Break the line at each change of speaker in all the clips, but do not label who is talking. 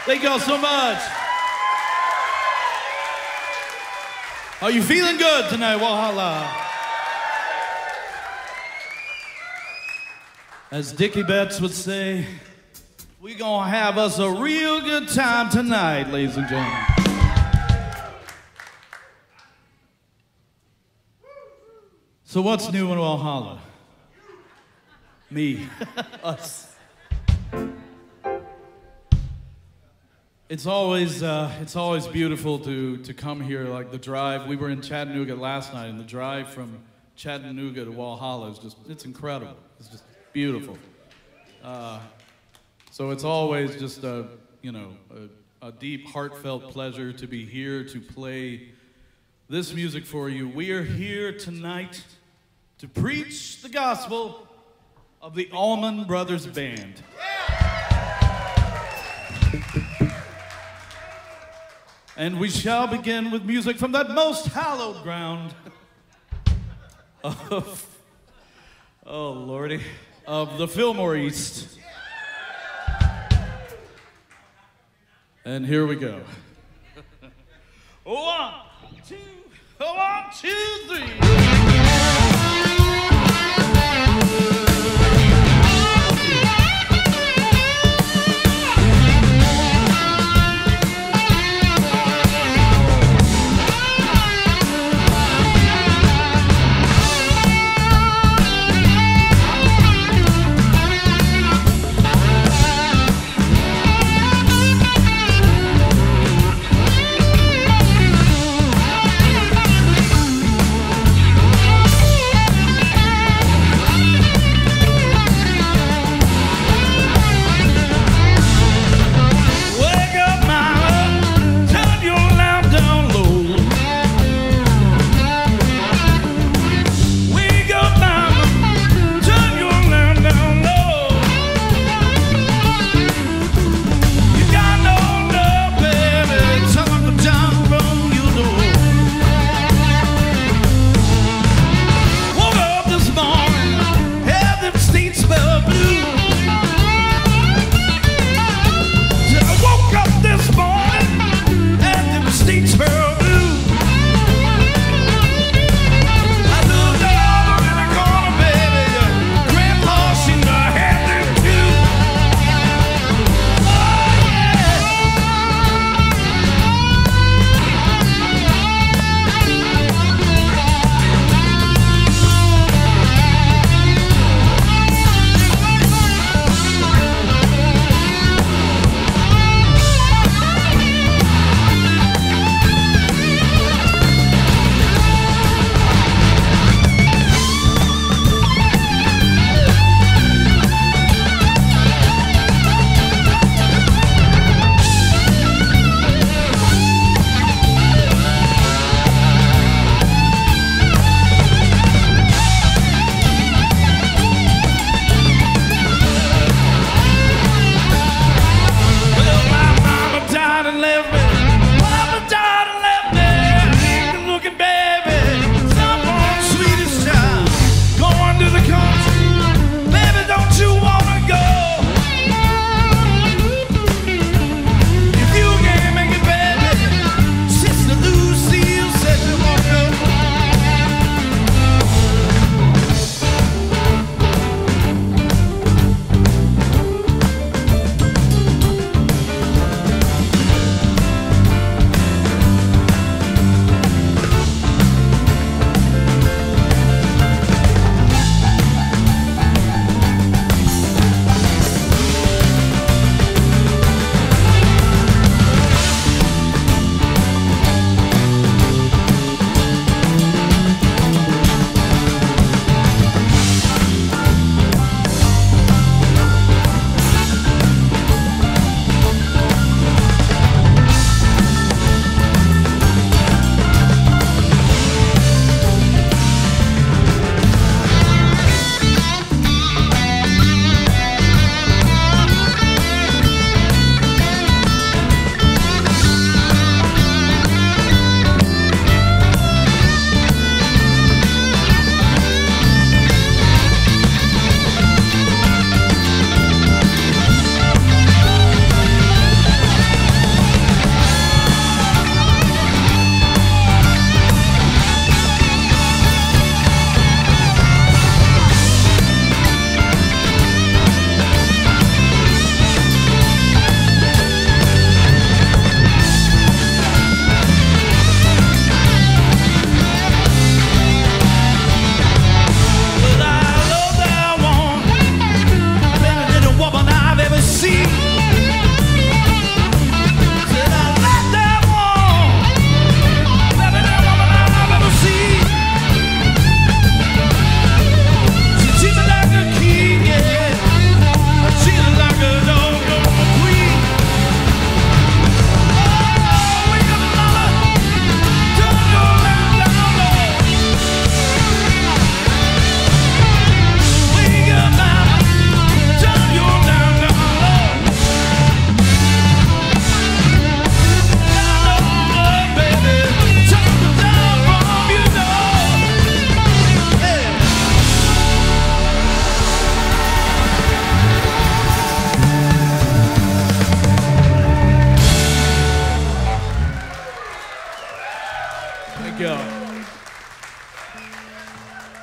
Thank y'all so much. Are you feeling good tonight, Walhalla? As Dickie Betts would say, we gonna have us a real good time tonight, ladies and gentlemen. So what's new in Walhalla? Me. Us. It's always beautiful to come here. Like the drive, we were in Chattanooga last night, and the drive from Chattanooga to Walhalla is it's incredible. It's just beautiful. So it's always just a deep, heartfelt pleasure to be here to play this music for you. We are here tonight to preach the gospel of the Allman Brothers Band. And we shall begin with music from that most hallowed ground of, oh lordy, of the Fillmore East. And here we go. 1, 2, 1, 2, 3.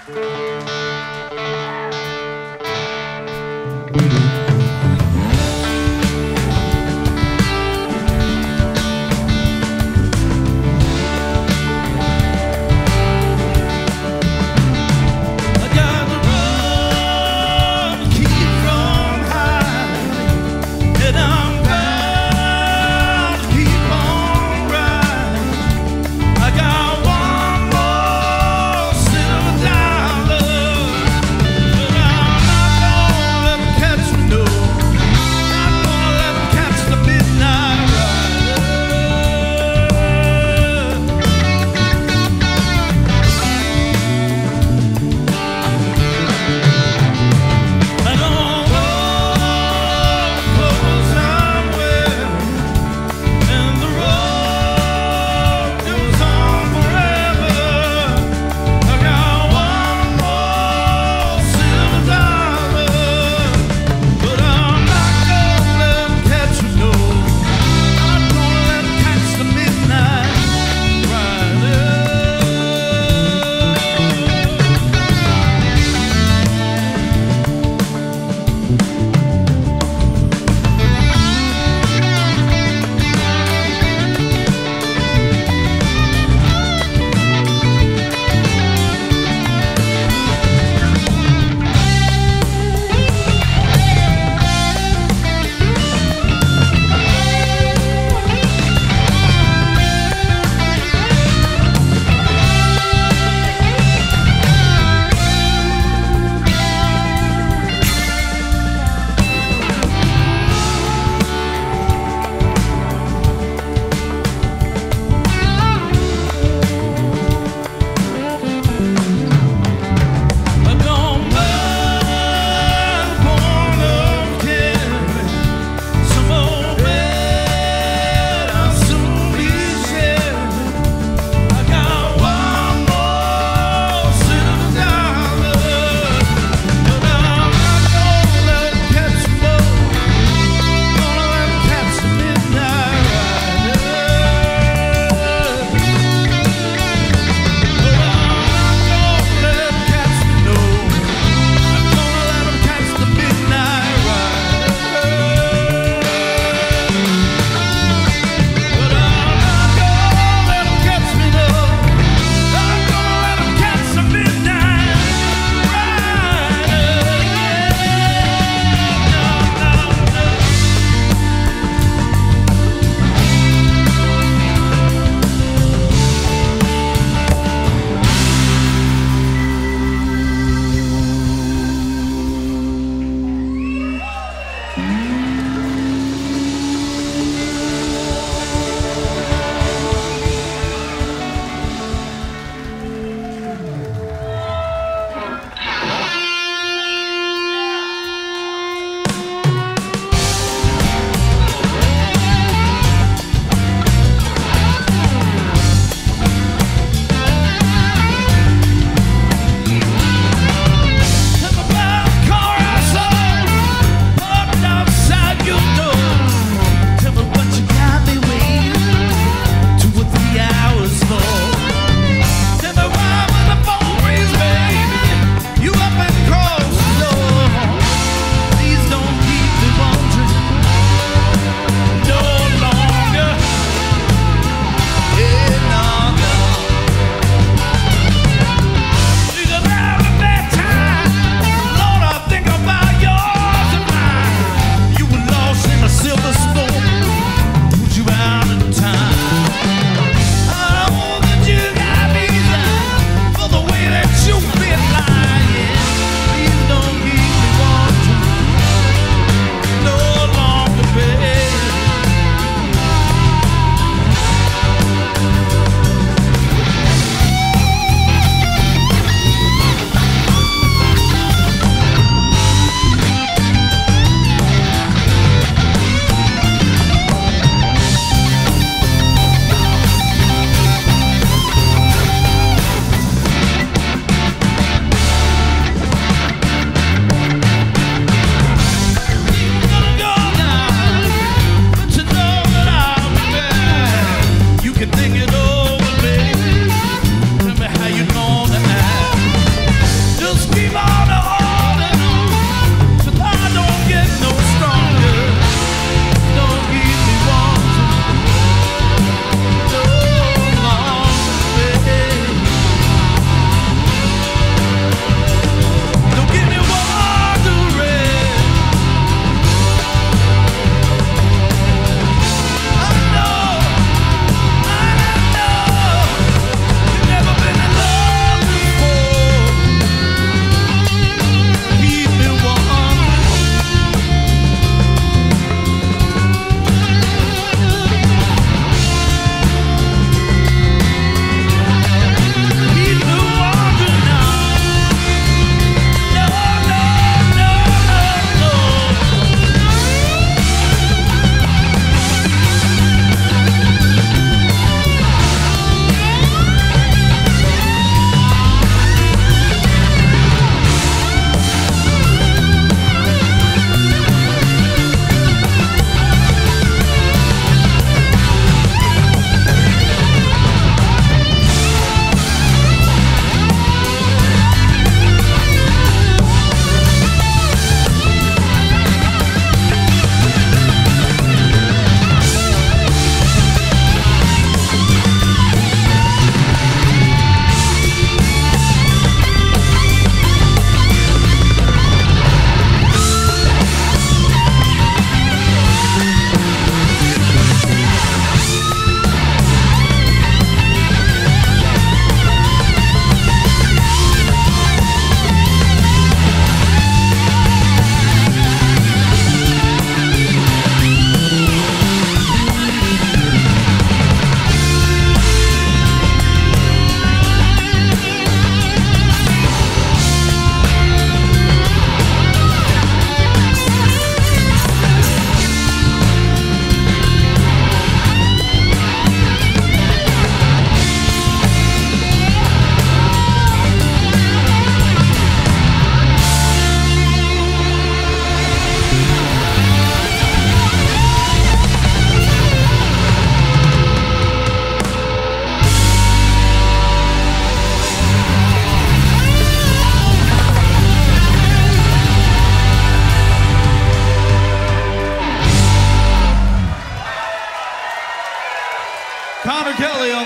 I got one more silver dollar.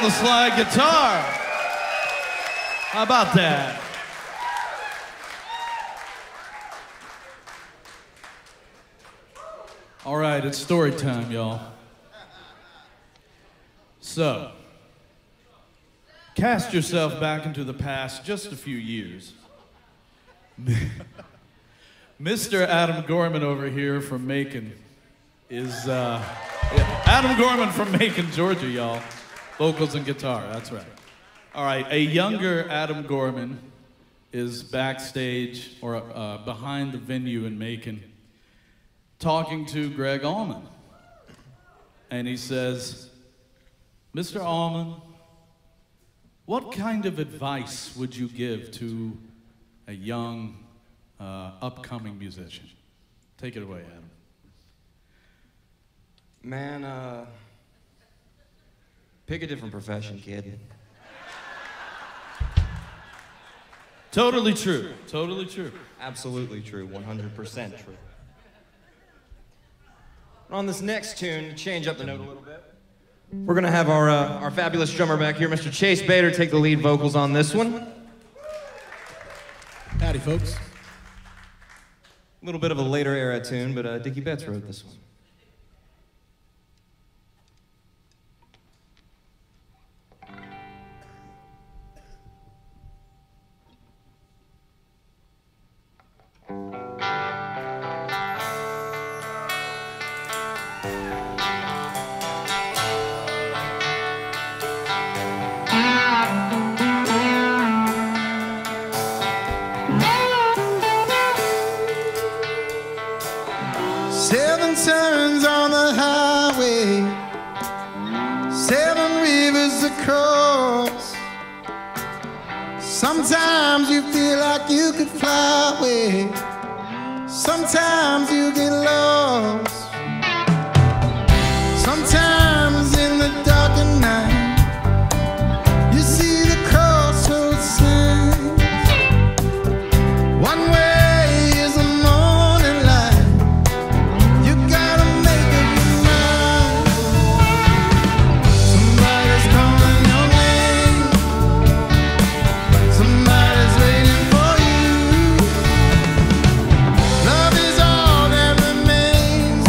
the slide guitar. How about that? All right, it's story time, y'all. So, cast yourself back into the past just a few years. Mr. Adam Gorman over here from Macon is, Adam Gorman from Macon, Georgia, y'all. Vocals and guitar, that's right. All right, a younger Adam Gorman is backstage, or behind the venue in Macon, talking to Greg Allman. And he says, Mr. Allman, what kind of advice would you give to a young, upcoming musician? Take it away, Adam.
Man, pick a different profession, kid.
Totally true. Totally true.
Absolutely true. 100% true. On this next tune, change up the note a little bit. We're gonna have our fabulous drummer back here, Mr. Chase Bader, take the lead vocals on this one.
Howdy, folks.
A little bit of a later era tune, but Dickie Betts wrote this one.
Seven turns on the highway, 7 rivers to cross. Sometimes you feel like you could fly away, sometimes you get lost. Sometimes in the dark of night, you see the crossroads signs. One way is the morning light. You gotta make up your mind. Somebody's calling your name. Somebody's waiting for you. Love is all that remains.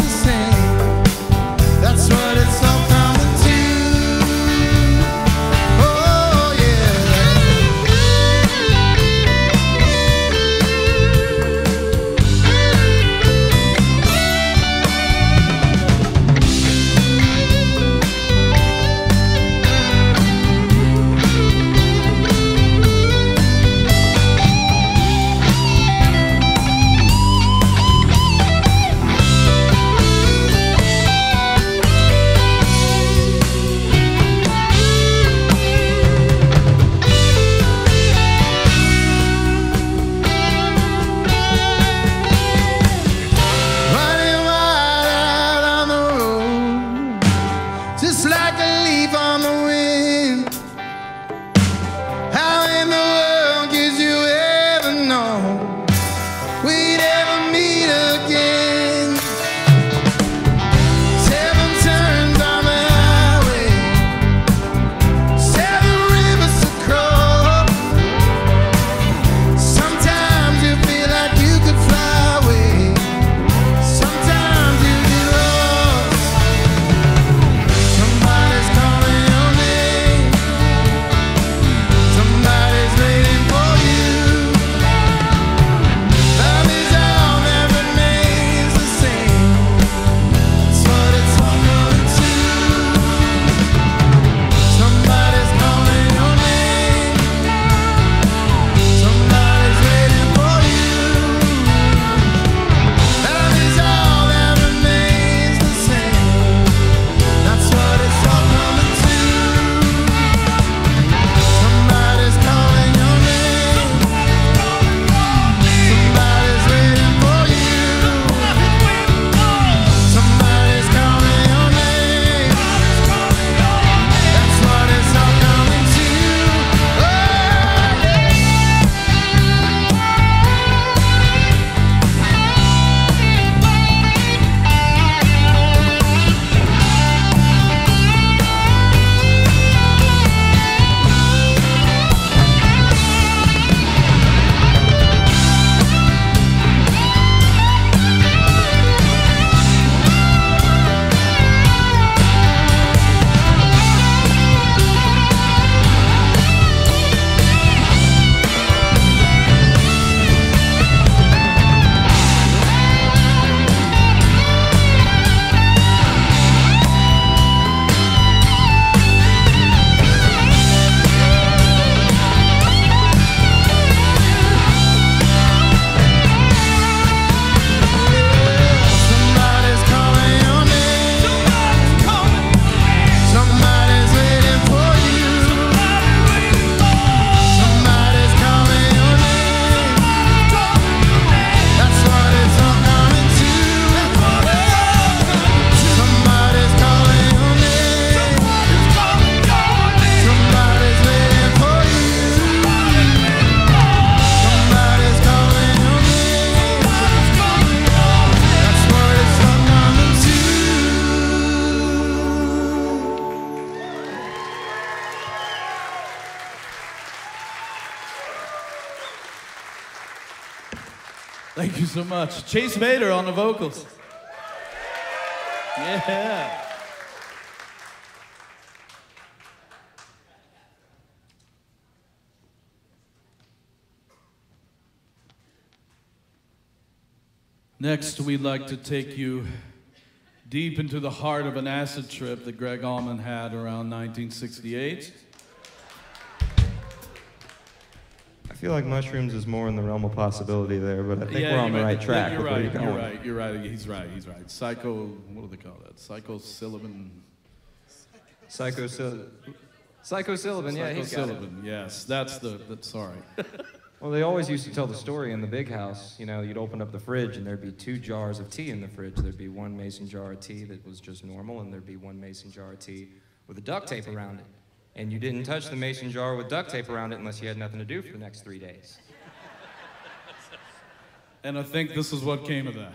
Thank you so much. Chase Bader on the vocals. Yeah. Next, we'd like to take you deep into the heart of an acid trip that Greg Allman had around 1968.
I feel like mushrooms is more in the realm of possibility there, but I think we're on the right track.
You're right. He's right. Psycho, what do they call that? Psychosilibin.
Psychosilibin, yeah, he's got it.
Psychosilibin, yes. That's sorry.
Well, they always used to tell the story in the big house. You know, you'd open up the fridge and there'd be 2 jars of tea in the fridge. There'd be one mason jar of tea that was just normal, and there'd be one mason jar of tea with a duct tape around it. And you didn't touch the mason jar with duct tape around it unless you had nothing to do for the next 3 days.
And I think this is what came of that.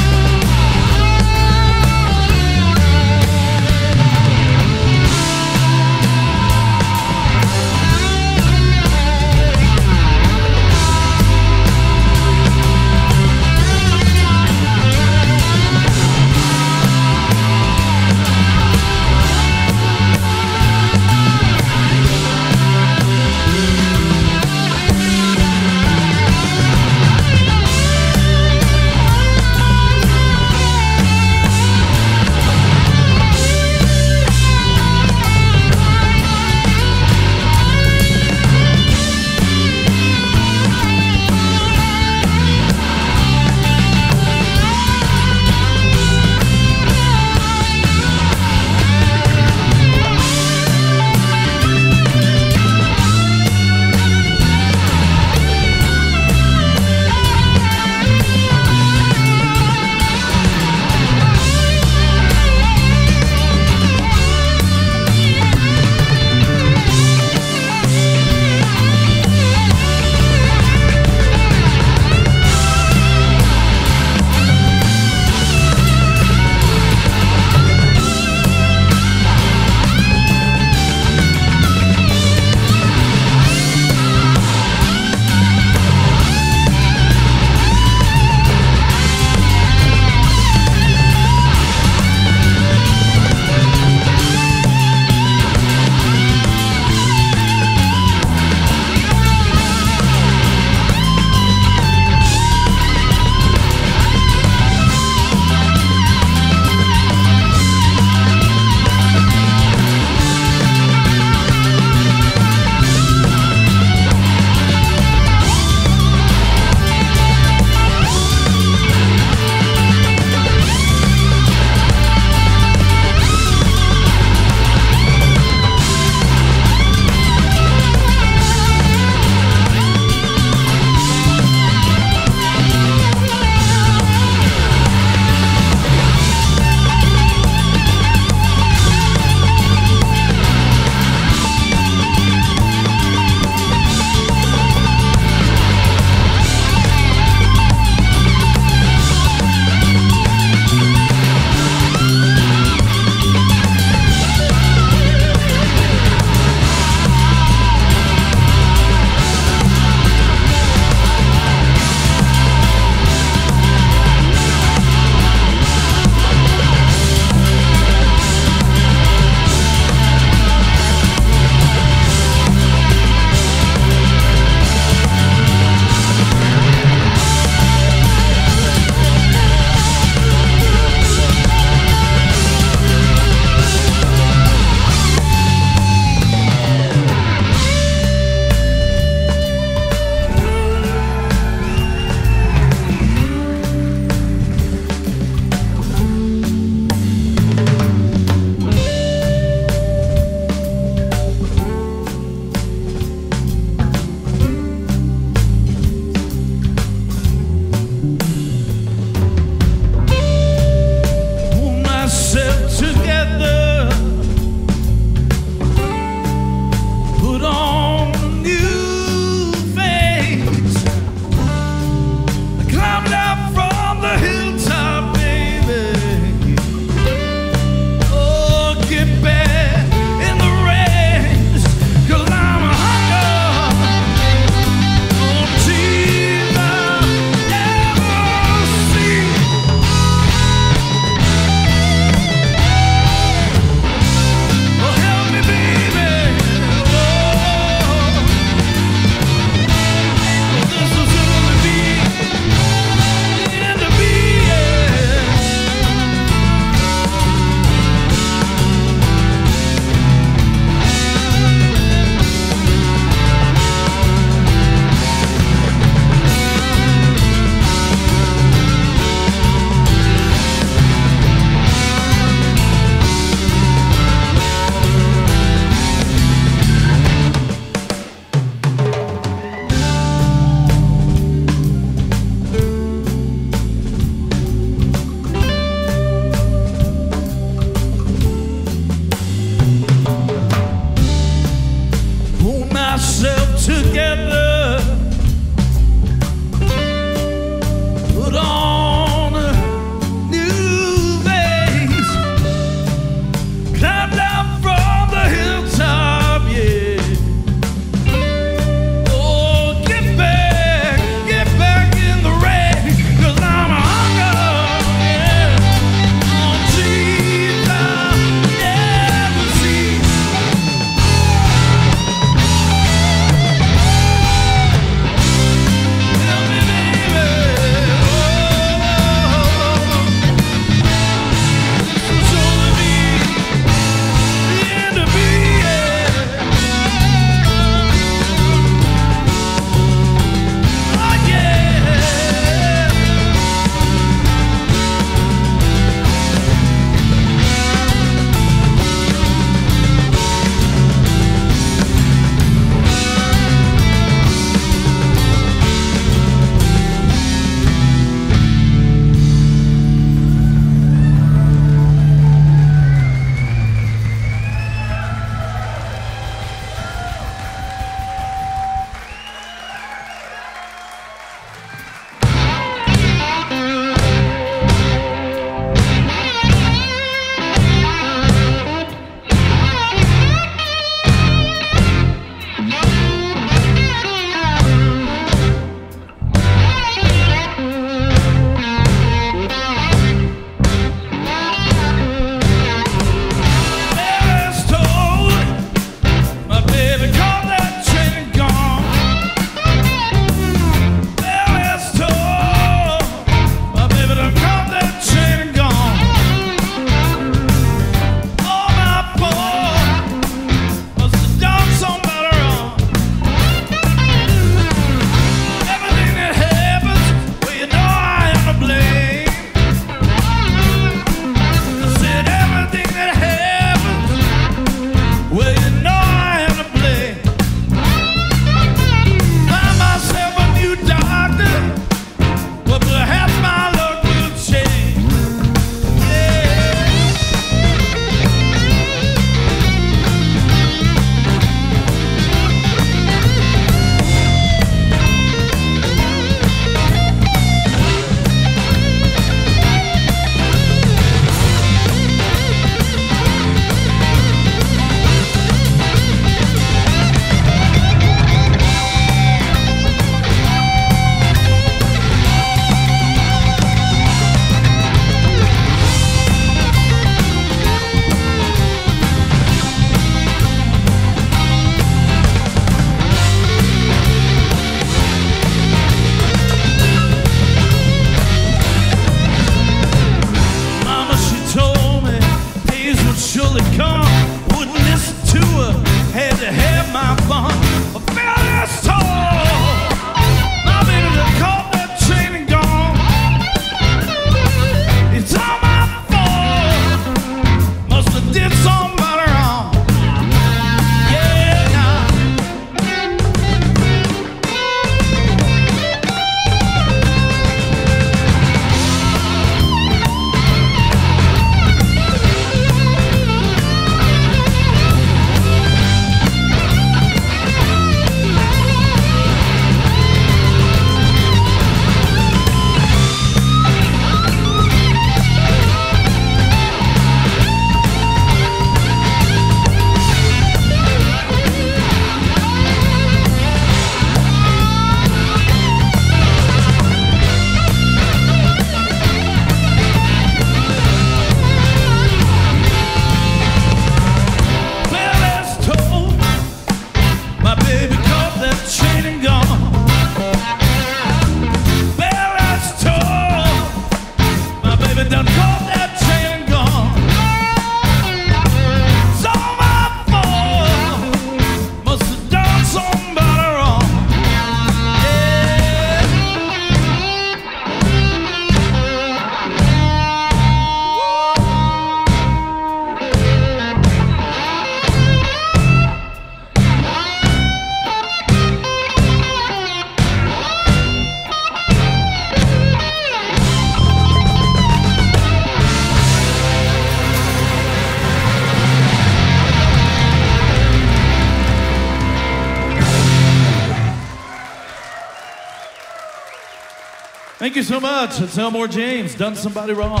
Thank you so much. It's Elmore James, Done Somebody Wrong.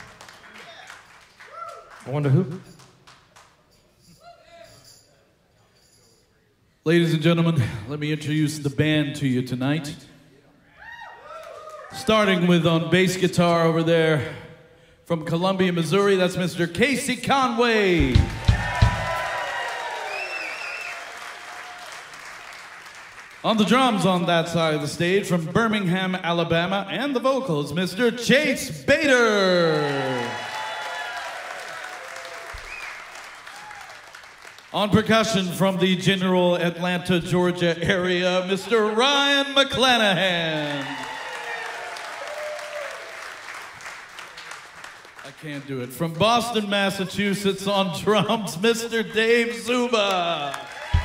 I wonder who.
Ladies and gentlemen, let me introduce the band to you tonight. Starting with on bass guitar over there from Columbia, Missouri, that's Mr. Casey Conway. On the drums on that side of the stage from Birmingham, Alabama, and the vocals, Mr. Chase Bader. On percussion from the general Atlanta, Georgia area, Mr. Ryan McClanahan. I can't do it. From Boston, Massachusetts on drums, Mr. Dave Zuba.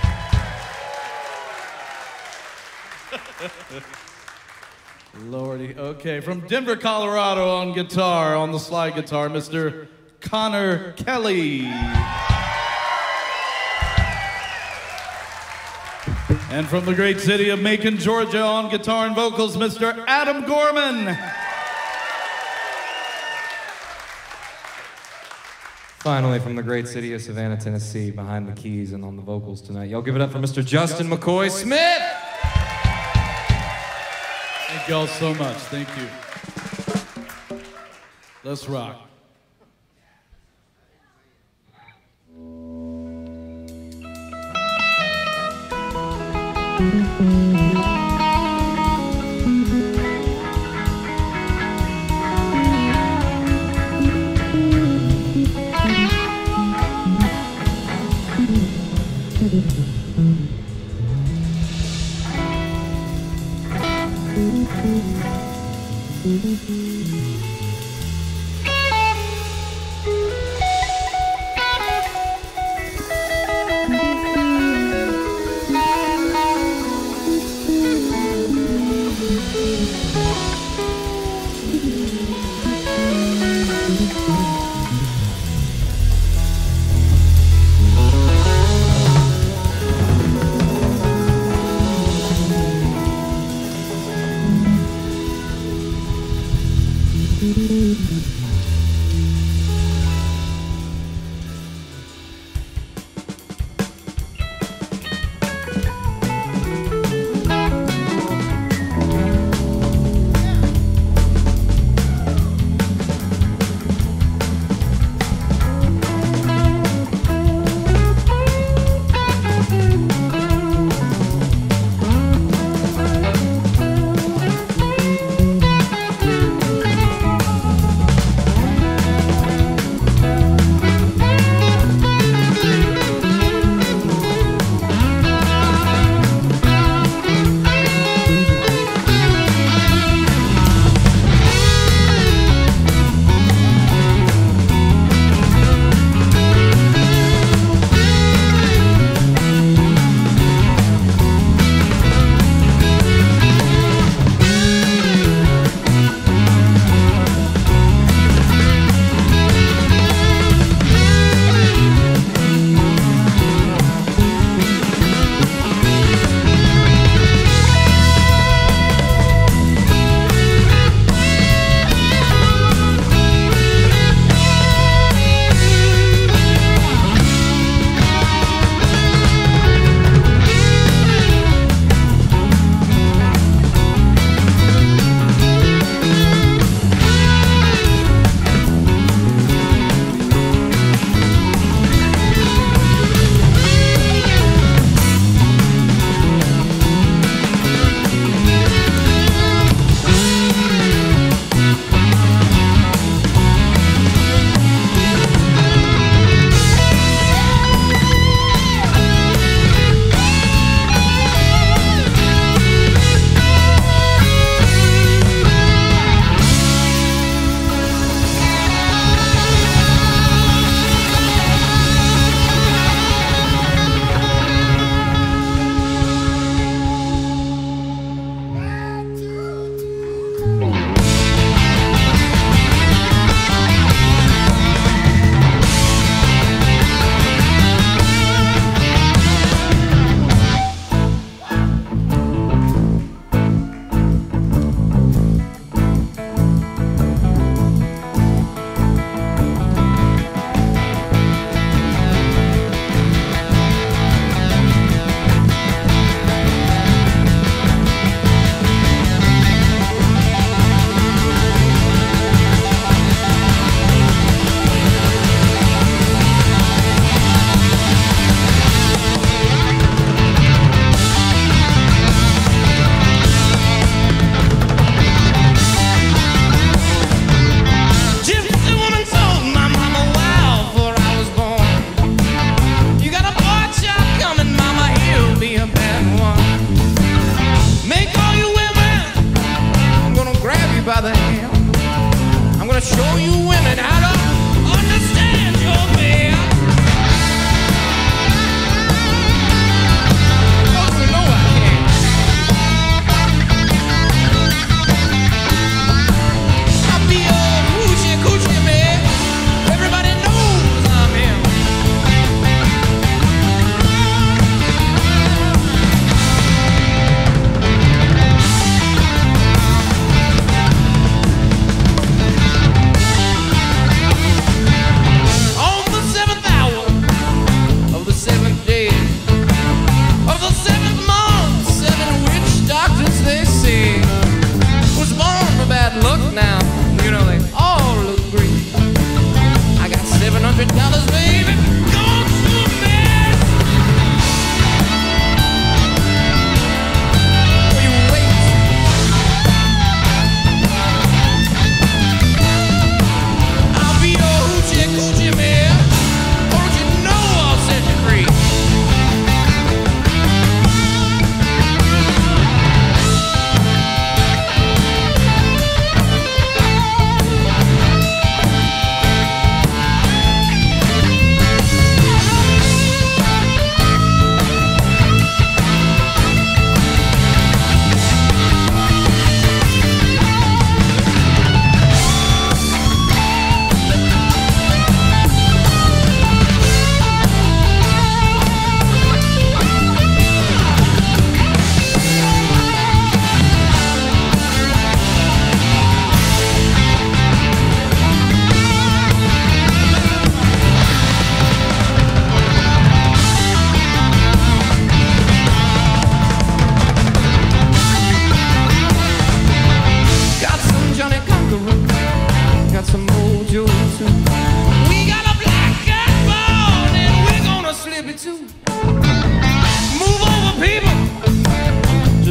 Lordy. Okay, from Denver, Colorado on guitar, on the slide guitar, Mr. Connor Kelly. And from the great city of Macon, Georgia, on guitar and vocals, Mr. Adam Gorman.
Finally, from the great city of Savannah, Tennessee, behind the keys and on the vocals tonight. Y'all give it up for Mr. Justin McCoy Smith.
Thank y'all so much. Thank you. Let's rock.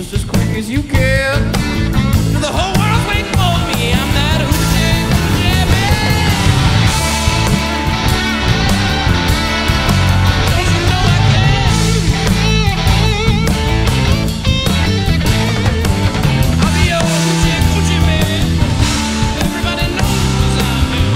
just as quick as you can.
To the whole world's waiting for me. I'm that hoochie coochie man. Don't you know I can? I'll be your hoochie coochie man. Everybody knows I'm you.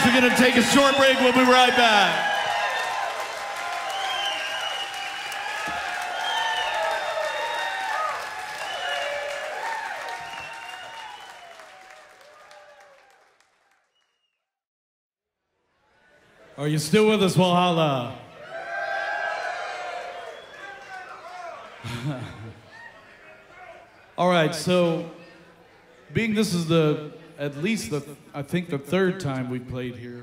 we're going to take a short break. We'll be right back. Are you still with us, Valhalla? All right, so being this is at least I think the third time we've played here.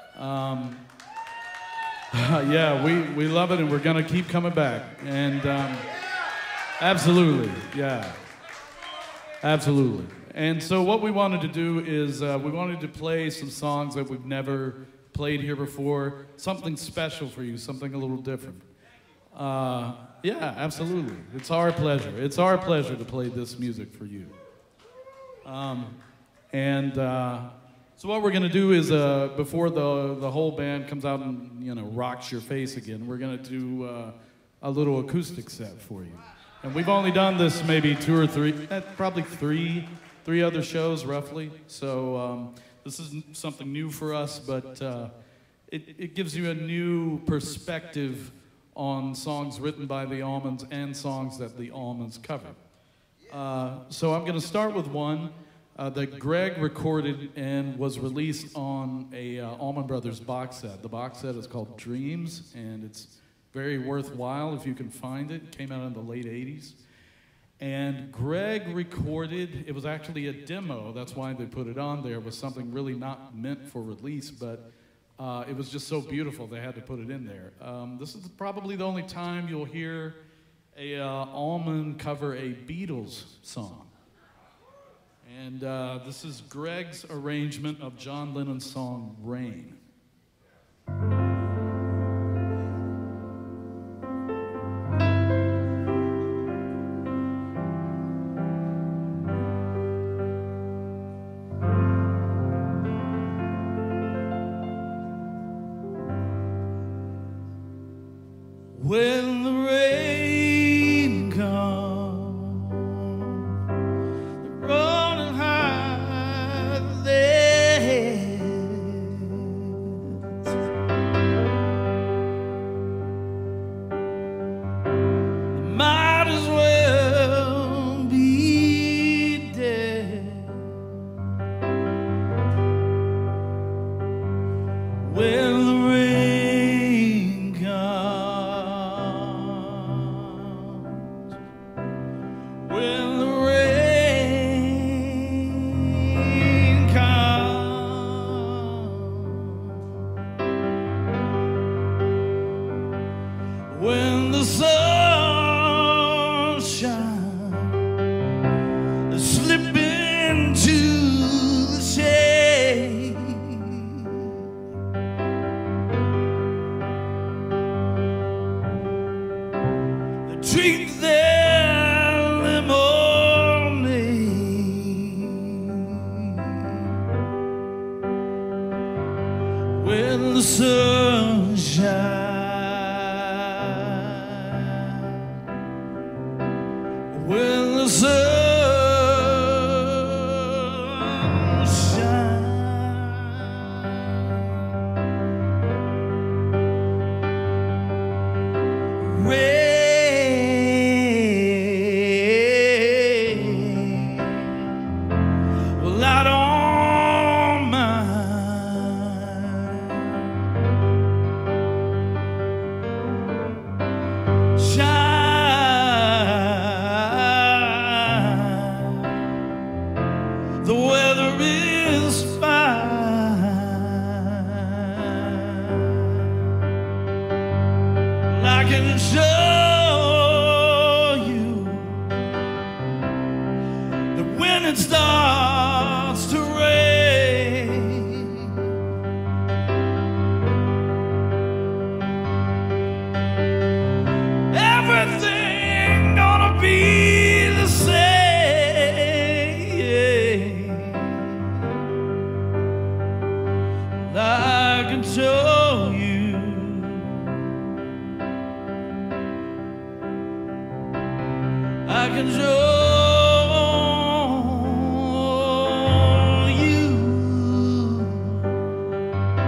Yeah, we love it and we're gonna keep coming back. And absolutely, yeah, absolutely. And so what we wanted to do is we wanted to play some songs that we've never played here before, something special for you, something a little different. Yeah, absolutely. It's our pleasure. It's our pleasure to play this music for you. So what we're gonna do is before the whole band comes out and rocks your face again, we're gonna do a little acoustic set for you. And we've only done this maybe two or three, probably three other shows roughly. So this is something new for us, but it gives you a new perspective on songs written by the Allmans and songs that the Allmans covered. So I'm going to start with one that Greg recorded and was released on a Allman Brothers box set. The box set is called Dreams, and it's very worthwhile if you can find it. It came out in the late 80s. And Greg recorded, it was actually a demo, that's why they put it on there. It was something really not meant for release, but it was just so beautiful they had to put it in there. This is probably the only time you'll hear a Allman cover a Beatles song. And this is Greg's arrangement of John Lennon's song, Rain. When the rain comes, the rolling high the heads, it might as well be dead. When the rain comes, when the rain comes, when the sun shines, slip into the shade, the treat their lemonade, when the sun shines, when the sun shines, rain, well, I don't mind. Shine, the weather is fine. I can show you that when it starts to rain, everything gonna be the same. I can show you, I can show you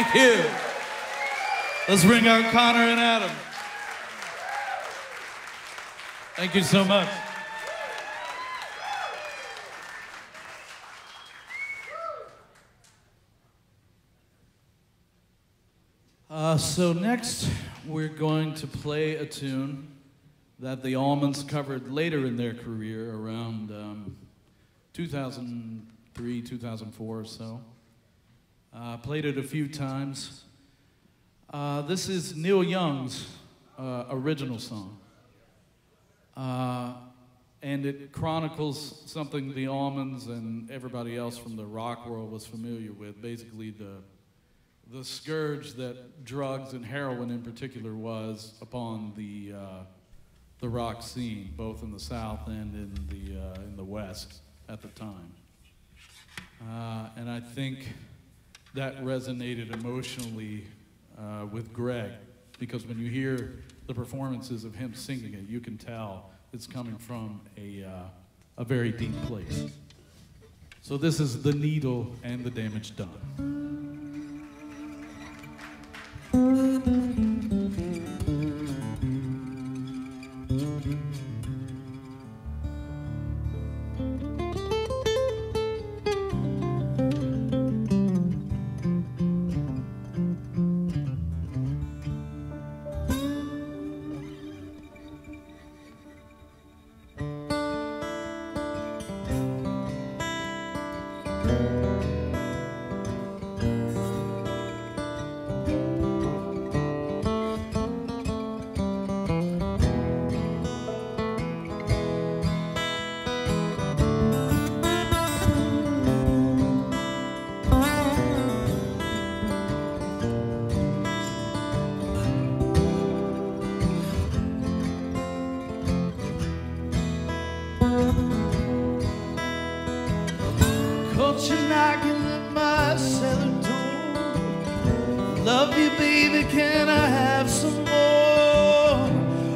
Thank you. Let's bring out Connor and Adam. Thank you so much. So next, we're going to play a tune that the Allmans covered later in their career, around 2003, 2004 or so. Played it a few times. This is Neil Young's original song. And it chronicles something the Allmans and everybody else from the rock world was familiar with, basically the scourge that drugs and heroin in particular was upon the rock scene, both in the South and in the West at the time. And I think that resonated emotionally with Greg, because when you hear the performances of him singing it, you can tell it's coming from a very deep place. So this is The Needle and the Damage Done.
Caught you knocking at my cellar door. Love you, baby, can I have some more?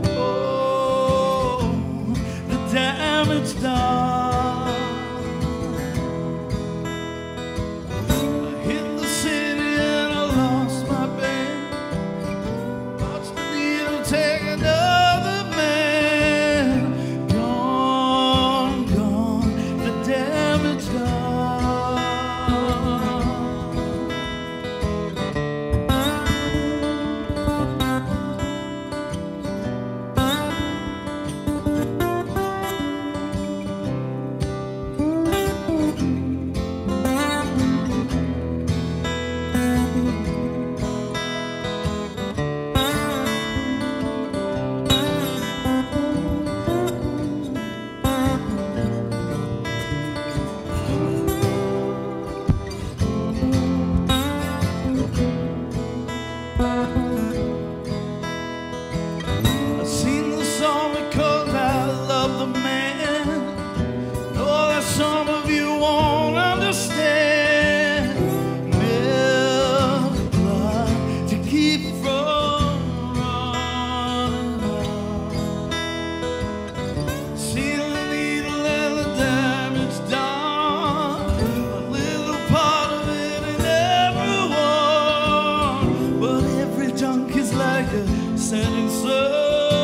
Oh, the damage done. I hit the city and I lost my band. Watched the needle take another man. Gone, gone, the damage done. I sing the song because I love the man. Know that some of you won't understand. Milk blood to keep from running out. See the needle and the damage done. A little part of it in everyone, but every junk is like a setting sun.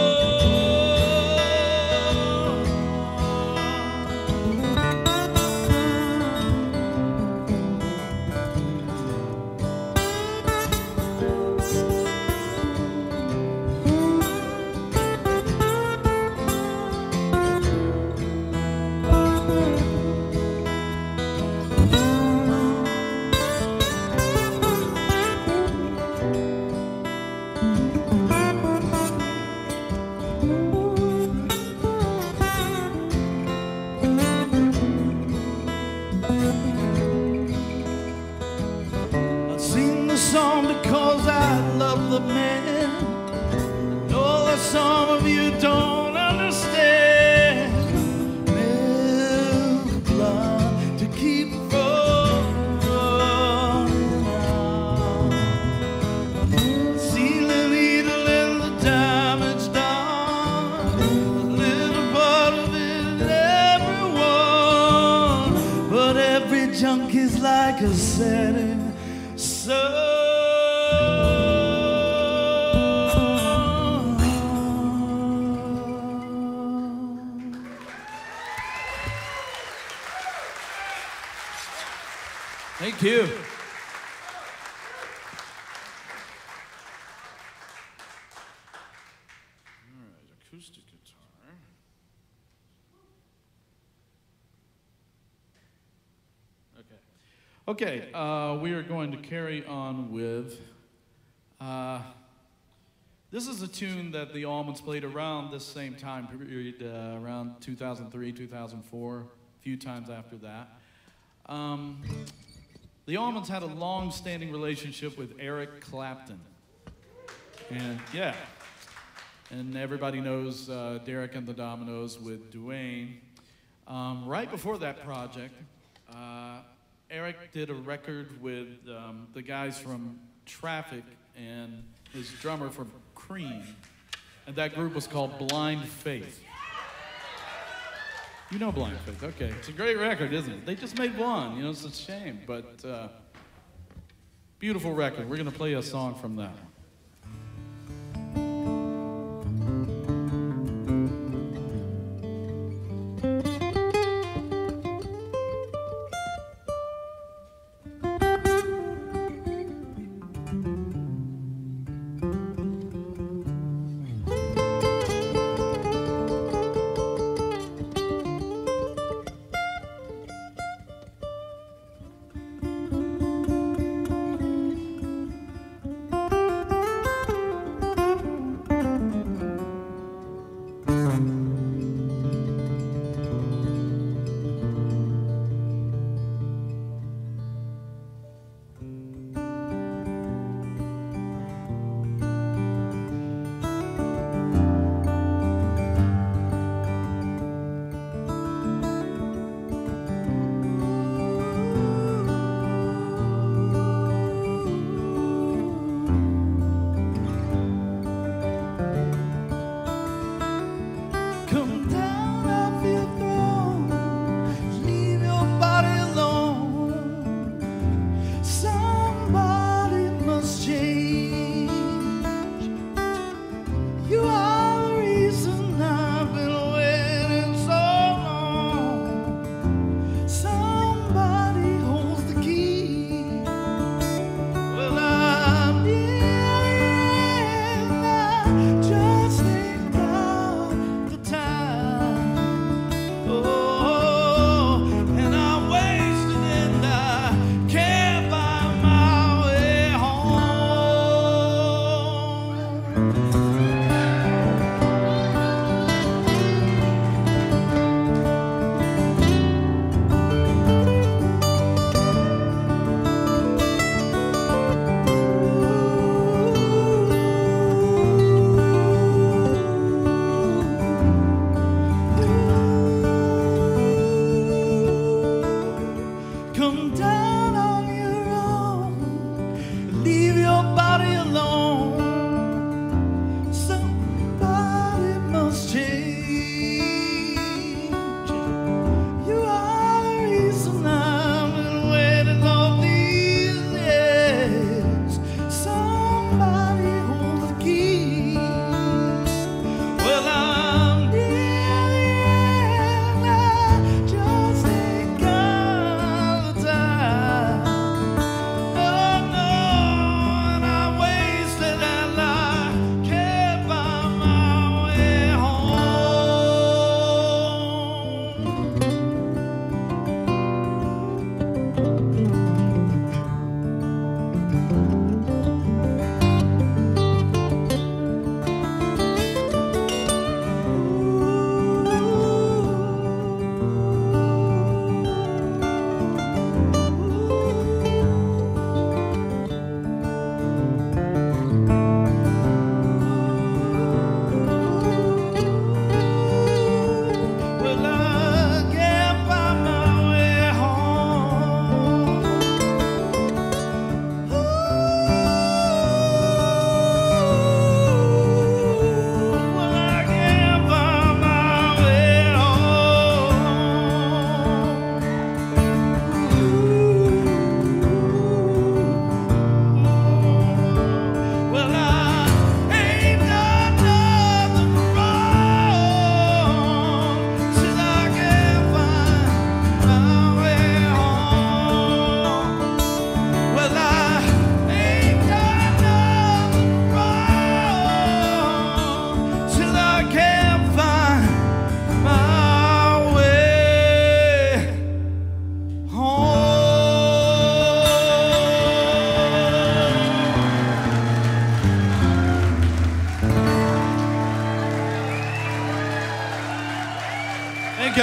I sing the song because I love the man. Know that some of you don't understand. Milk blood to keep from running out. See the needle and the damage done. A little part of it in everyone, but every junk is like a setting sun.
Thank you. All right, acoustic guitar. Okay, we are going to carry on with, this is a tune that the Allmans played around this same time period, around 2003, 2004, a few times after that. The Allmans had a long-standing relationship with Eric Clapton. And yeah, and everybody knows Derek and the Dominoes with Duane. Right before that project, Eric did a record with the guys from Traffic and his drummer from Cream, and that group was called Blind Faith. You know Blind Faith, okay. It's a great record, isn't it? They just made one, you know, it's a shame, but beautiful record. We're gonna play a song from that one.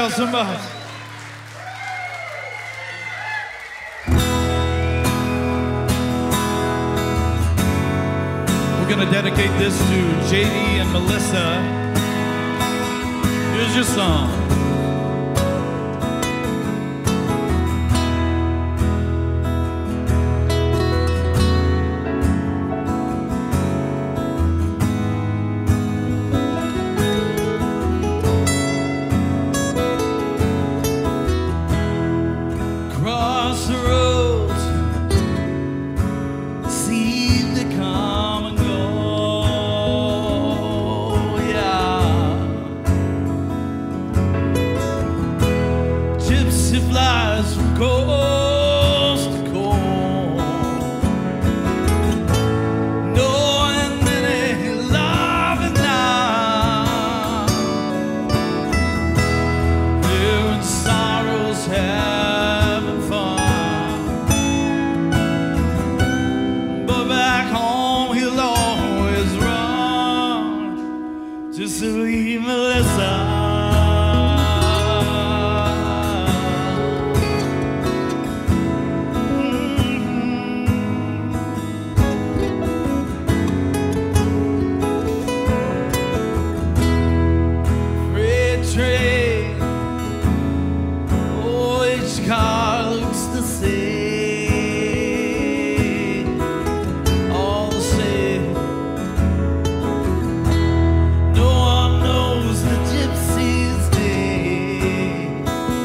y'all so much. We're gonna dedicate this to JD and Melissa. Here's your song. Cross the roads seem to come and go, yeah. Gypsy flies from coast to coast, knowing that ain't loving now. Fear and sorrows having fun, but back home he'll always run just to leave Melissa. Freight train, oh, each car looks the same, all the same. No one knows the gypsy's name.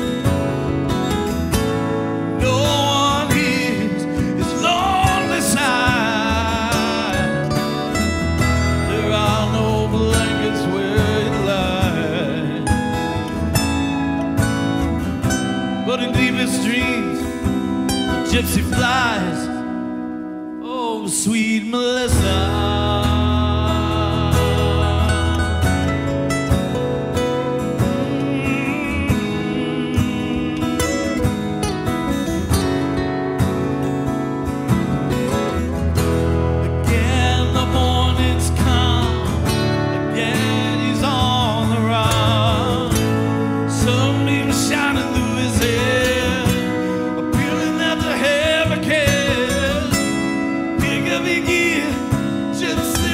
No one hears his lonely sigh. There are no blankets where he lies, but in deepest dreams, the gypsy flies. Oh, sweet Melissa. Again, the morning's come. Again, he's on the run. Sunbeam shining through his head, appealing after heavy care. Pick up your gear, gypsy.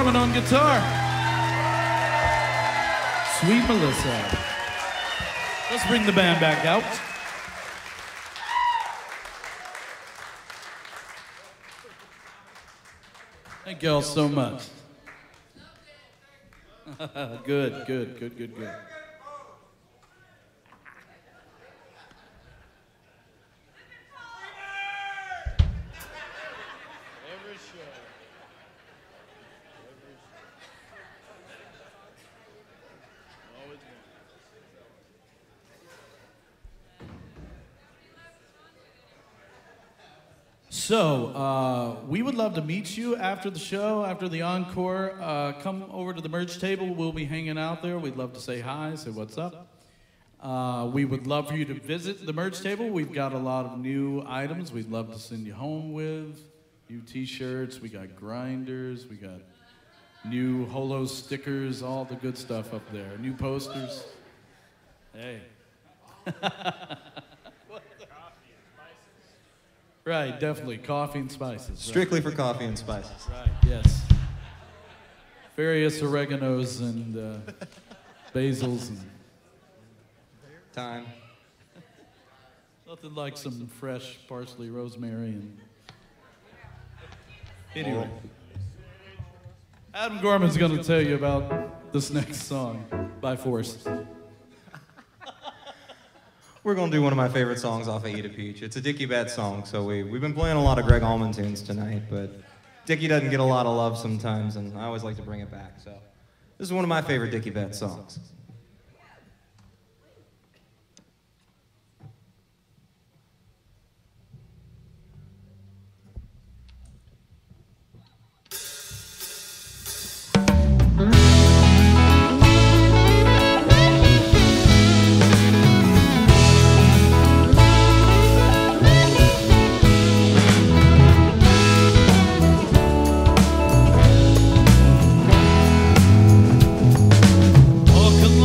Gorman on guitar. Sweet Melissa. Let's bring the band back out. Thank you all so much. Good. So, we would love to meet you after the show, after the encore. Come over to the merch table. We'll be hanging out there. We'd love to say hi, say what's up. We would love for you to visit the merch table. We've got a lot of new items we'd love to send you home with. New t-shirts, we got grinders, we got new holo stickers, all the good stuff up there. New posters. Hey. Right, definitely. Coffee and spices.
Strictly for coffee and spices.
Right, yes. Various oreganos and basils and
Thyme.
nothing like some fresh parsley, rosemary, and anyway. Adam Gorman's going to tell you about this next song by Force.
We're going to do one of my favorite songs off of Eat a Peach. It's a Dickie Betts song, so we've been playing a lot of Greg Allman tunes tonight, but Dickie doesn't get a lot of love sometimes, and I always like to bring it back. So this is one of my favorite Dickie Betts songs.
Walking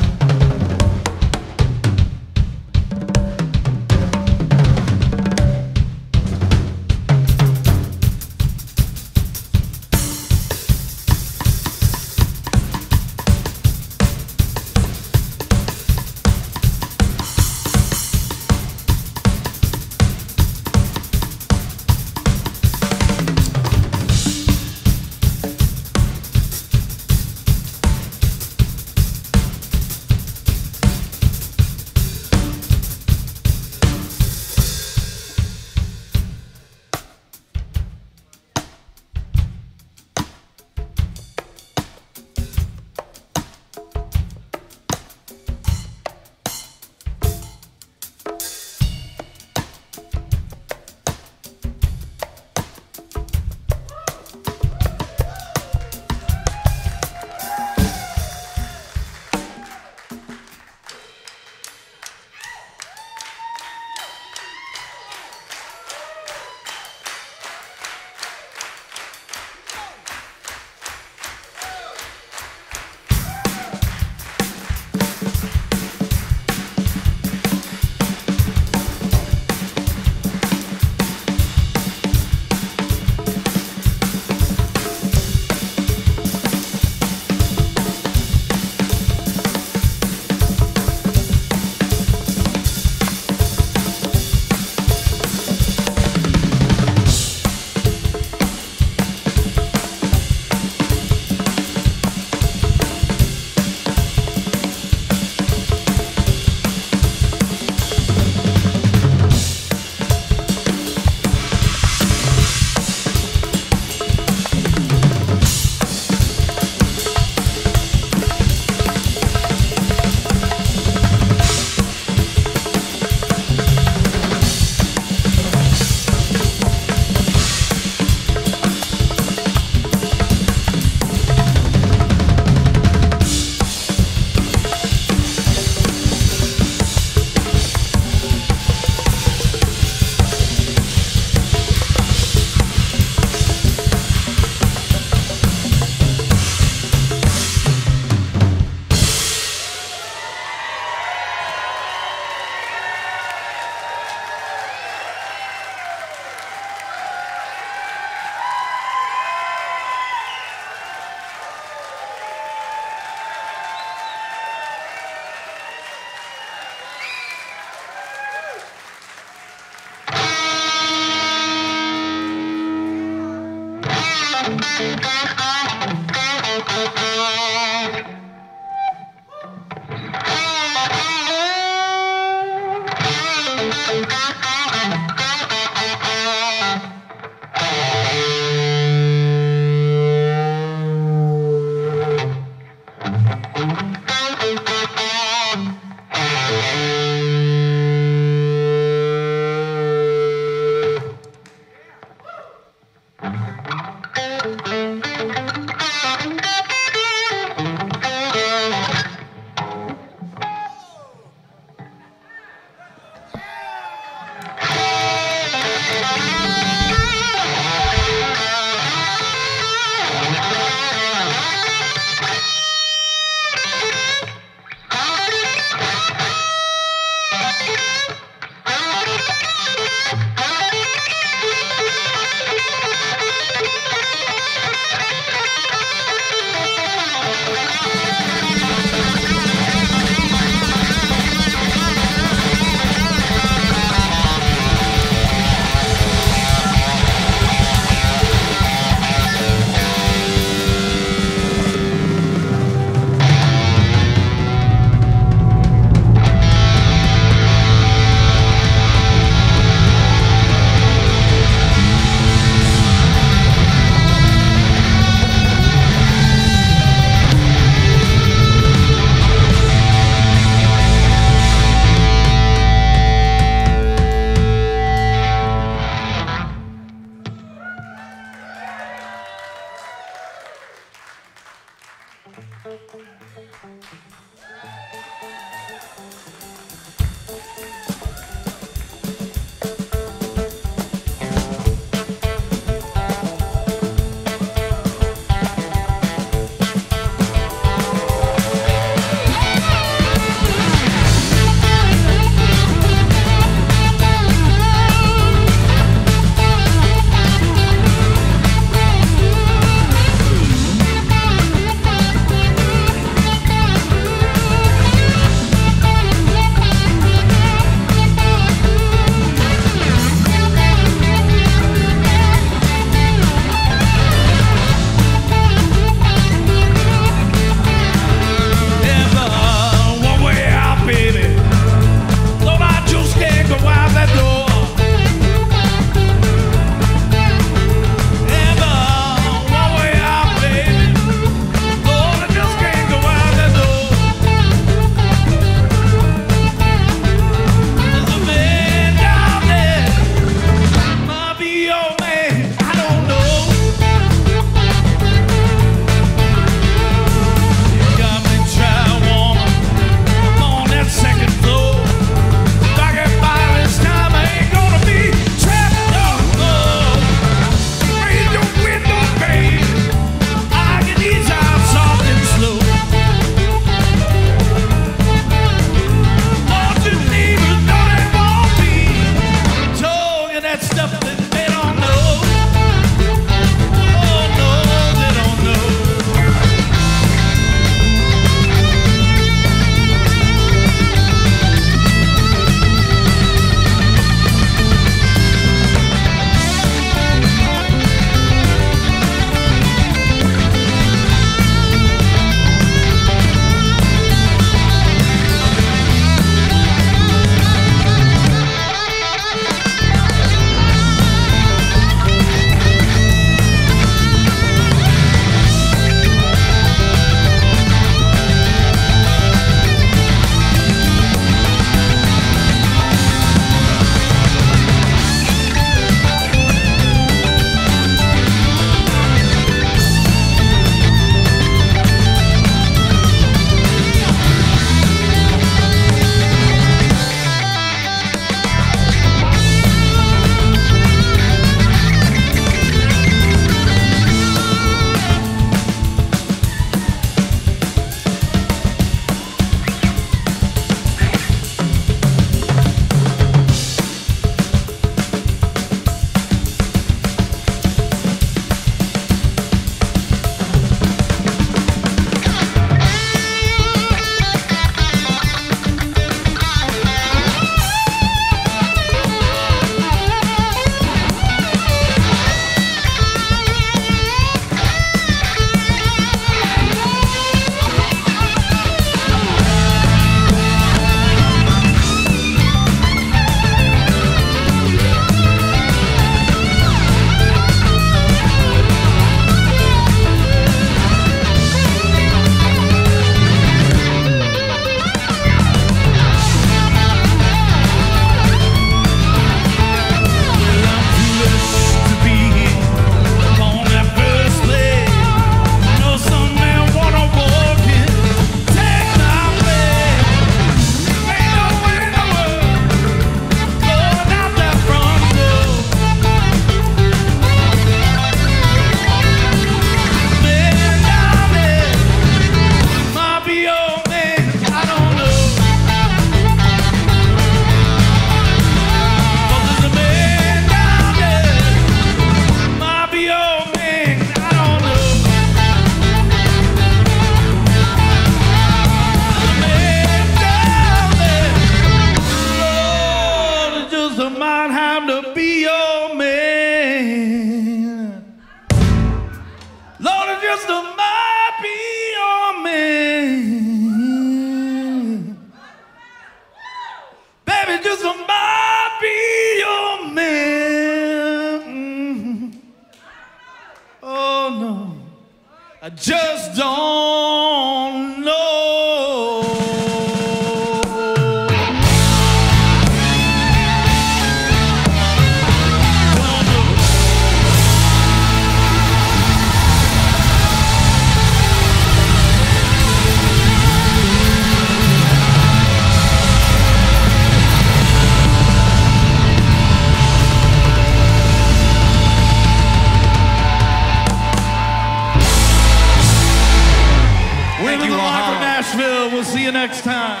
Bye from Nashville. We'll see you next time.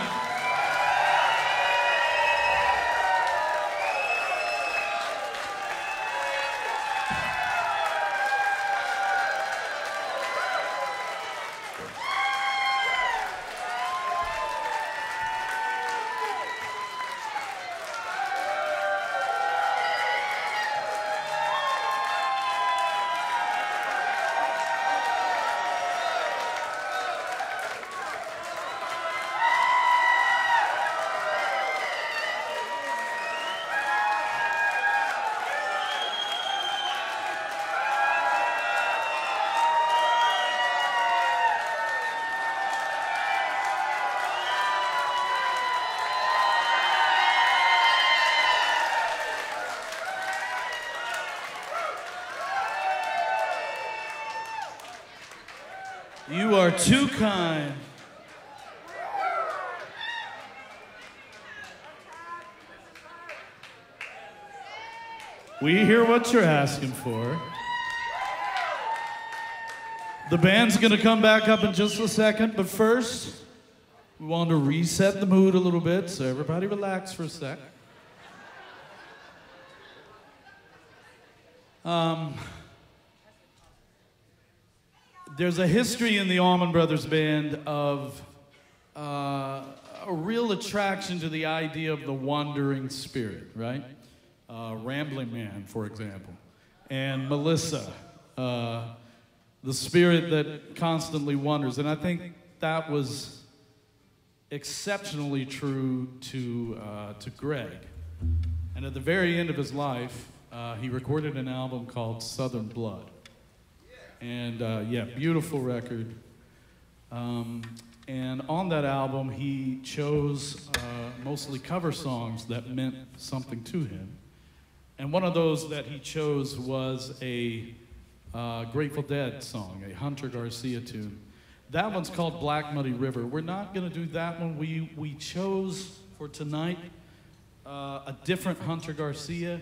You are too kind. We hear what you're asking for. The band's gonna come back up in just a second, but first, we want to reset the mood a little bit, so everybody relax for a sec. There's a history in the Allman Brothers Band of a real attraction to the idea of the wandering spirit, right? Rambling Man, for example, and Melissa, the spirit that constantly wanders. And I think that was exceptionally true to Greg. And at the very end of his life, he recorded an album called Southern Blood. And yeah, beautiful record. And on that album, he chose mostly cover songs that meant something to him. And one of those that he chose was a Grateful Dead song, a Hunter Garcia tune. That one's called Black Muddy River. We're not gonna do that one. We chose for tonight a different Hunter Garcia,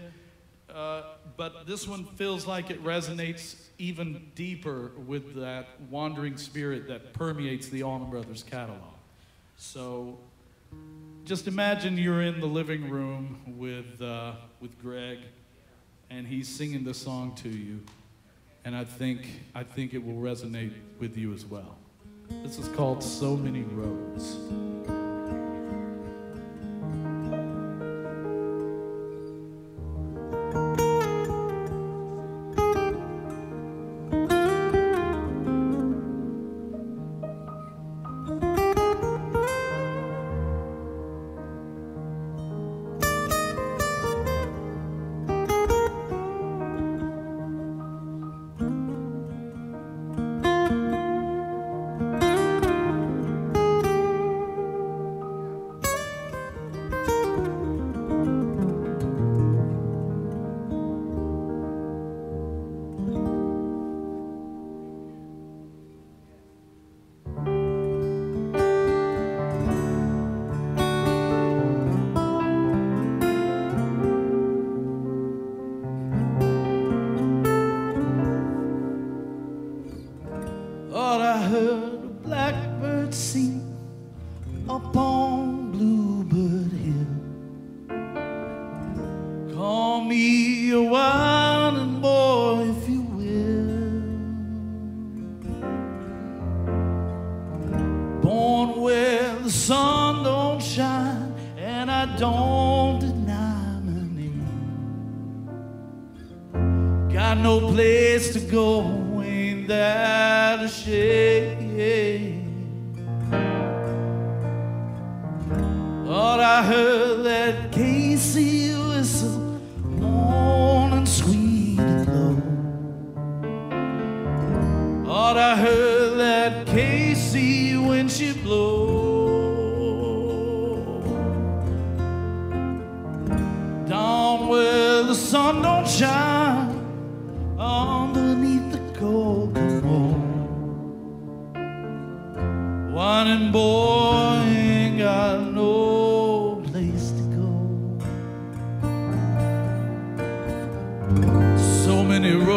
but this one feels like it resonates even deeper with that wandering spirit that permeates the Allman Brothers catalog. So just imagine you're in the living room with Greg, and he's singing this song to you, and I think it will resonate with you as well. This is called So Many Roads.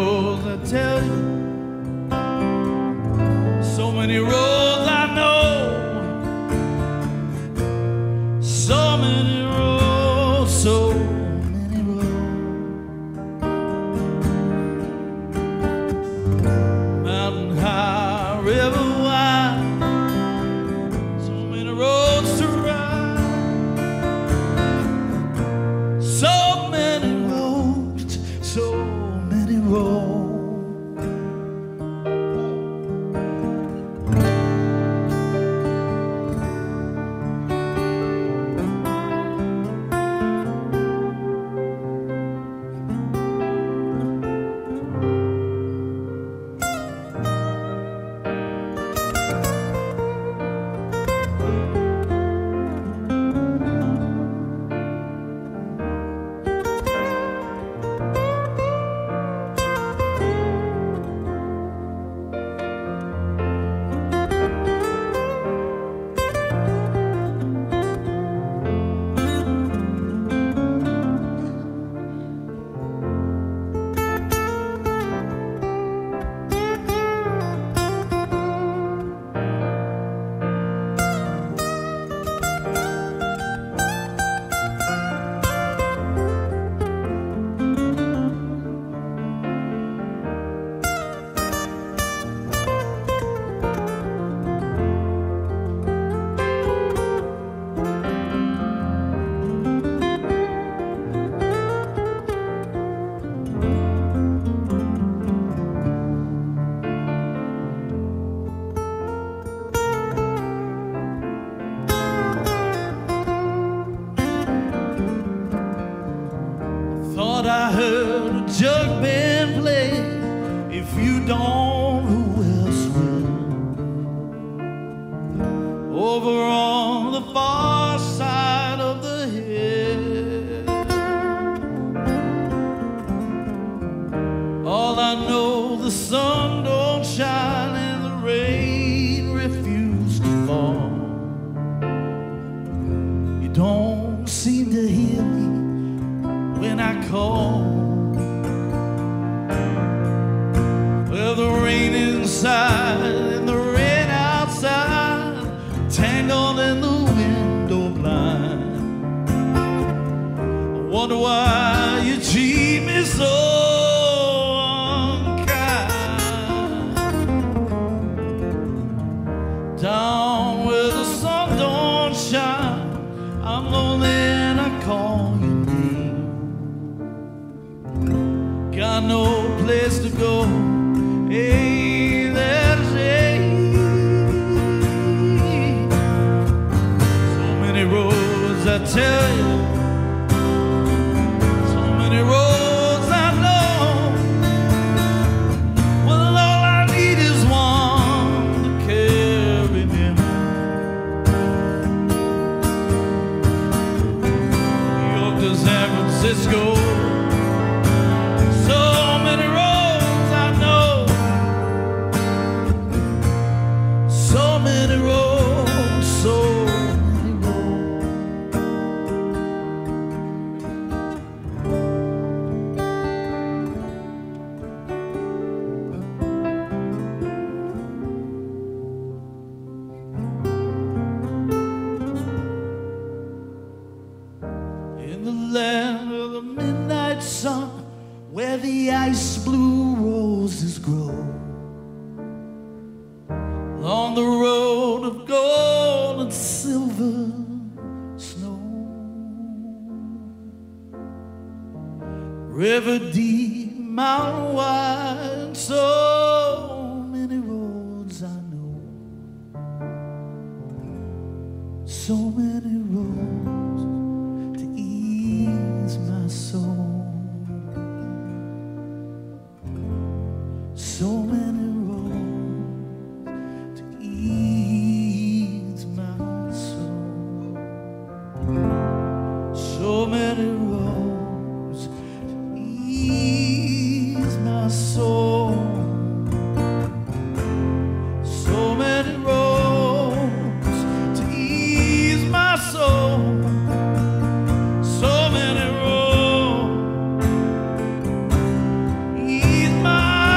So many roads I know.
jug band play. If you don't, who else will? Over on the far side of the hill. All I know, the sun don't shine and the rain refuse to fall. You don't seem to hear me when I call. Well, the rain inside and the rain outside, tangled in the window blind. I wonder why you treat me so unkind. Down where the sun don't shine, I'm lonely and I call your name. Got no place to go, ain't that a shame? So many roads I tell you, so many roads I know. Well, all I need is one to carry me home. New York to San Francisco, so many roads I know, so many roads, so many roads. In the land of the midnight sun, where the ice blue roses grow, along the road of gold and silver snow, river deep, mountain wide, so many roads I know, so many roads to ease my soul. So many roads to ease my soul. So many roads to ease my soul. So many roads to ease my soul. So many roads ease my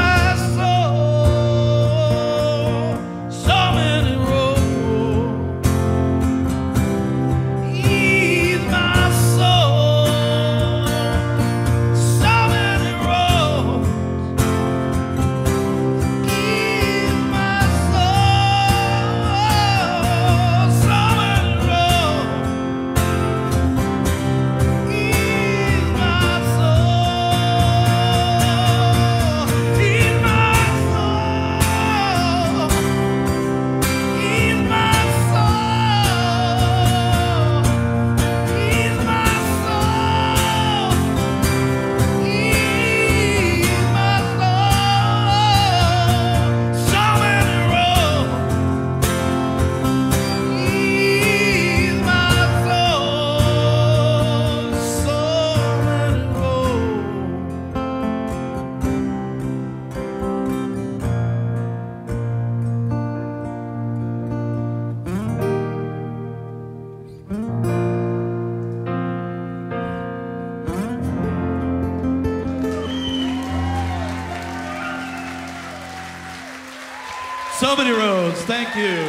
So many roads, thank you.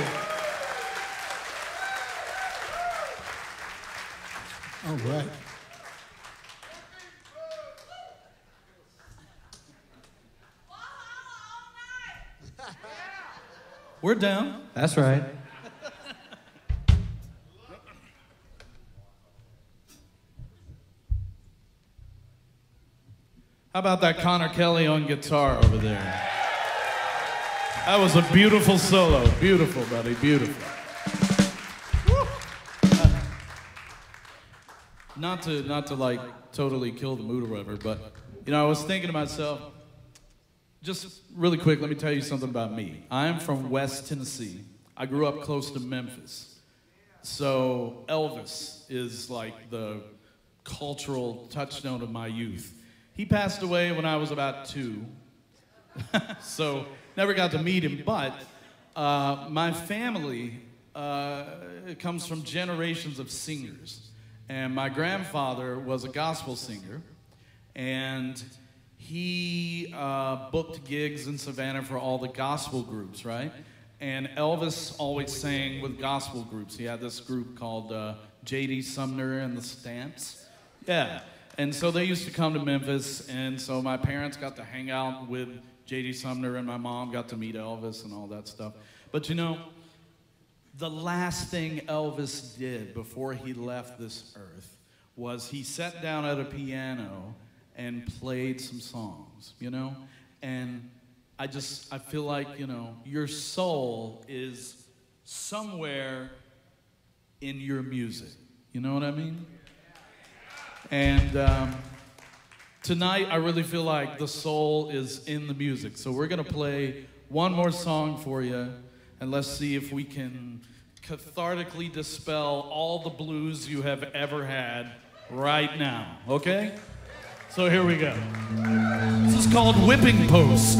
All right.
We're down.
That's right.
How about that Connor Kelly on guitar over there? That was a beautiful solo. Beautiful, buddy, beautiful. Not to like totally kill the mood or whatever, but You know, I was thinking to myself, just really quick, let me tell you something about me. I'm from West Tennessee. I grew up close to Memphis. So Elvis is like the cultural touchstone of my youth. He passed away when I was about 2. So never got to meet him, but my family comes from generations of singers. And my grandfather was a gospel singer, and he booked gigs in Savannah for all the gospel groups, right? And Elvis always sang with gospel groups. He had this group called J.D. Sumner and the Stamps. Yeah. And so they used to come to Memphis, and so my parents got to hang out with J.D. Sumner, and my mom got to meet Elvis and all that stuff. But you know, the last thing Elvis did before he left this earth was he sat down at a piano and played some songs, you know? And I feel like, you know, your soul is somewhere in your music. You know what I mean? And tonight, I really feel like the soul is in the music. So we're going to play one more song for you, and let's see if we can cathartically dispel all the blues you have ever had right now, okay? So here we go. This is called Whipping Post.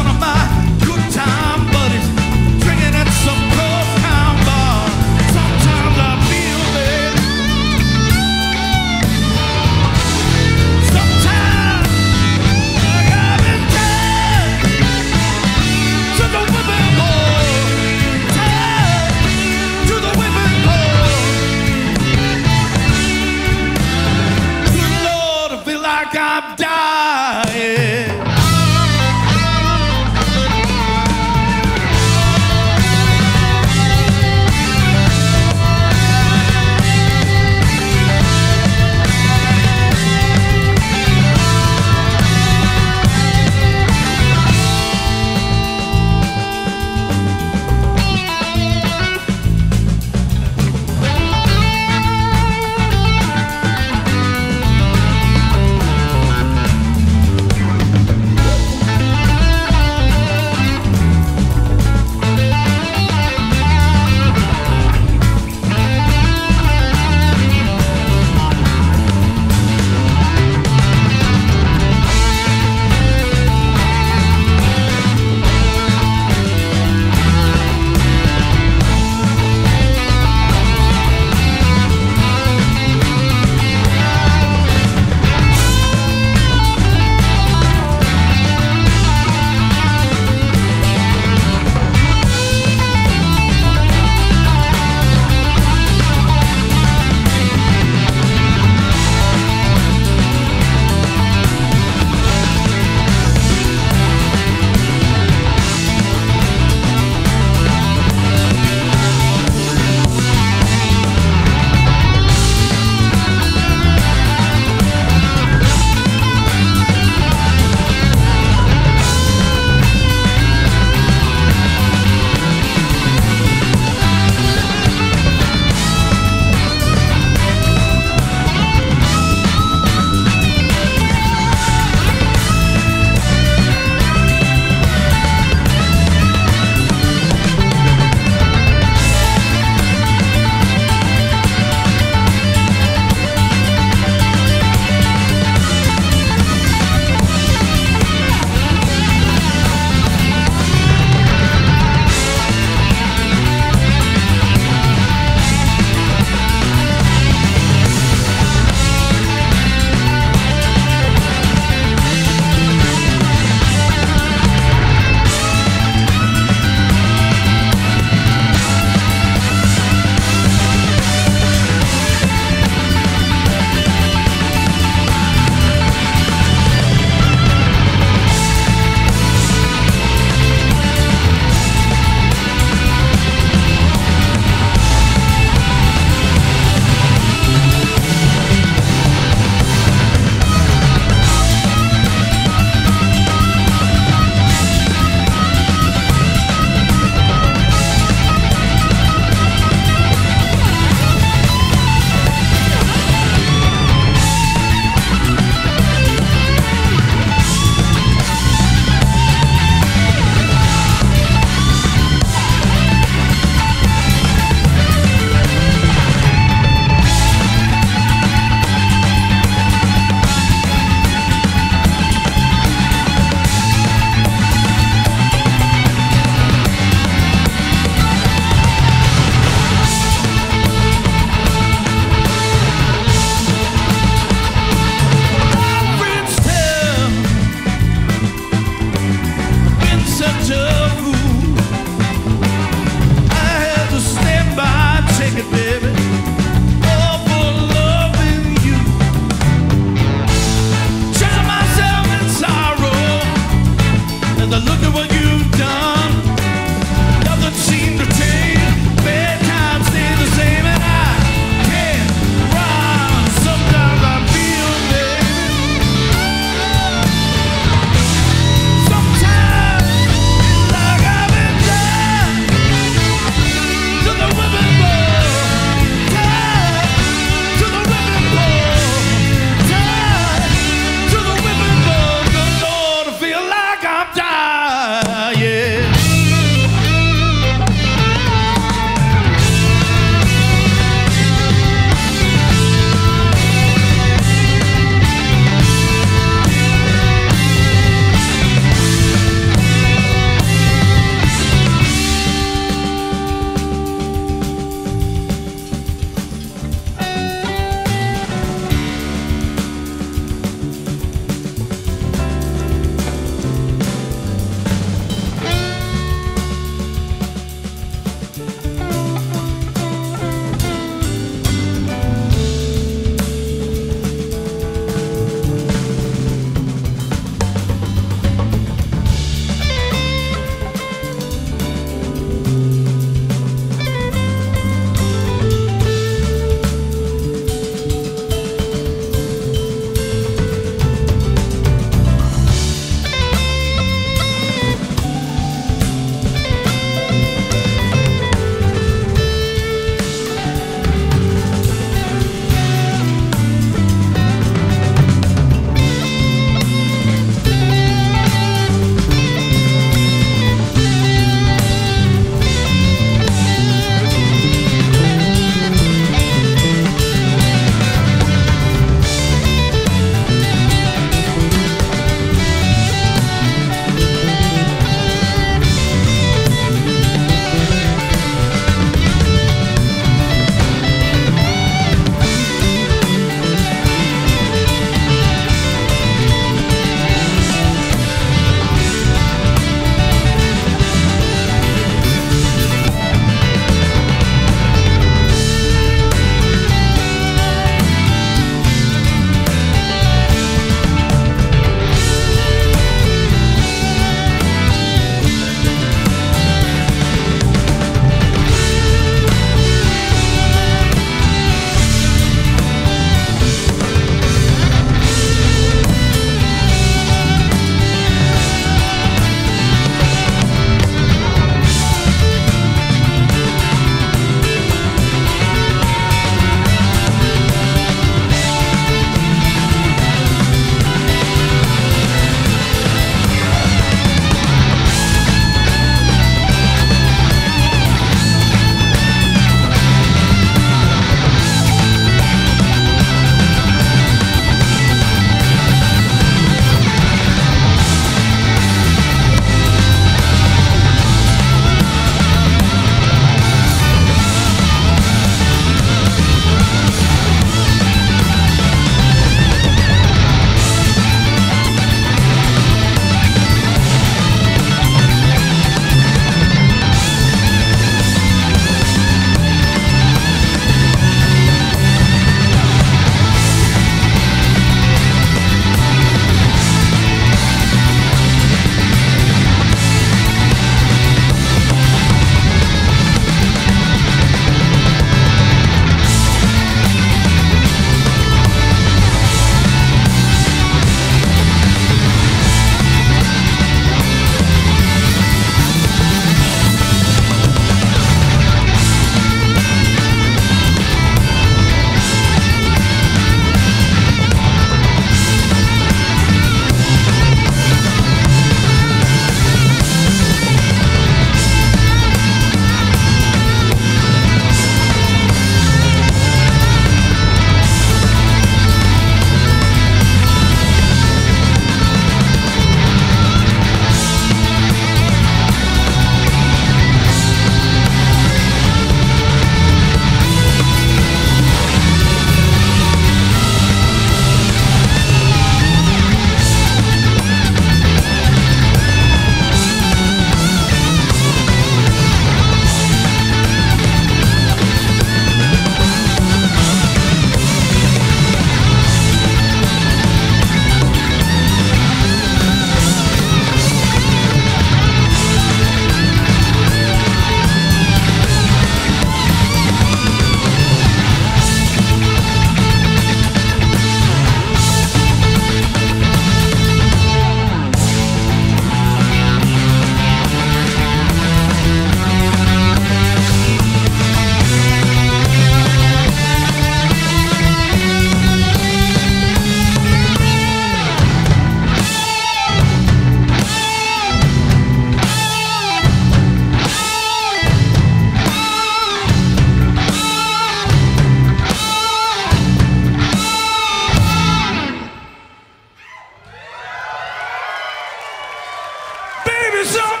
is up.